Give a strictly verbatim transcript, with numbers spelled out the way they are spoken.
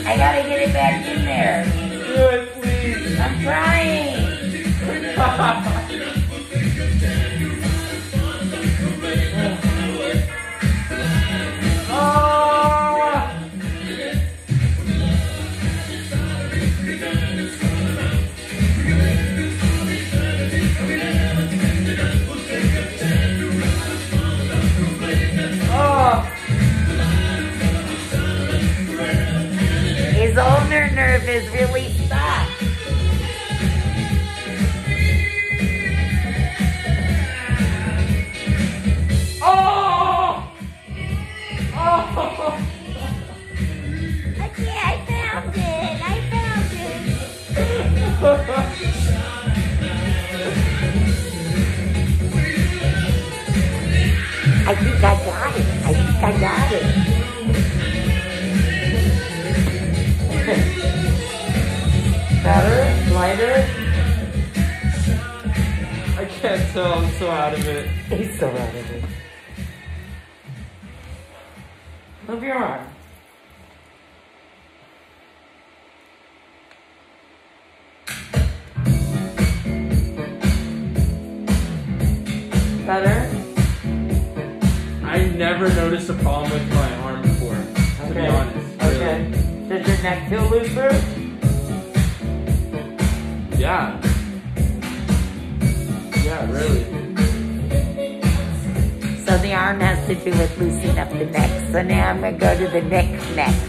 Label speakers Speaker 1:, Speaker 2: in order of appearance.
Speaker 1: I gotta get it back in there.
Speaker 2: Do it, please.
Speaker 1: I'm trying. His ulnar nerve is really stuck.
Speaker 2: Oh! Oh!
Speaker 1: Okay, I found it. I found it. I think I got it. I think I got it.
Speaker 2: Better? Lighter? I can't tell, I'm so out of it.
Speaker 1: He's so out of it. Move your arm. Better?
Speaker 2: I never noticed a problem with my arm before, to
Speaker 1: Okay.
Speaker 2: be honest. Really.
Speaker 1: Okay. Does your neck feel looser?
Speaker 2: Yeah. Yeah, really.
Speaker 1: So the arm has to do with loosening up the neck. So now I'm going to go to the neck neck.